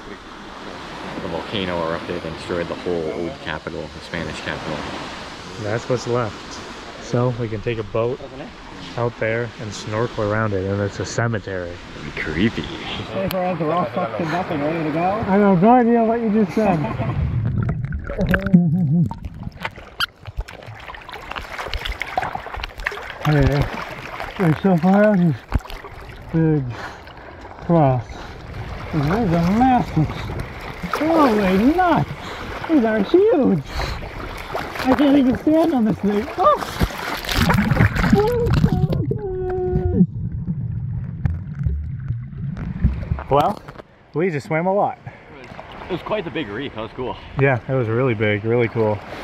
The volcano erupted and destroyed the whole old capital, the Spanish capital. That's what's left. So we can take a boat out there and snorkel around it, and it's a cemetery. Creepy. Hey, friends, we're all fucked up and ready to go. I have no idea what you just said. Hey, there's so far out this big cross. And there's a massive. Holy nuts! These are huge! I can't even stand on this thing. Oh! Well, we just swam a lot. It was quite the big reef. That was cool. Yeah, it was really big, really cool.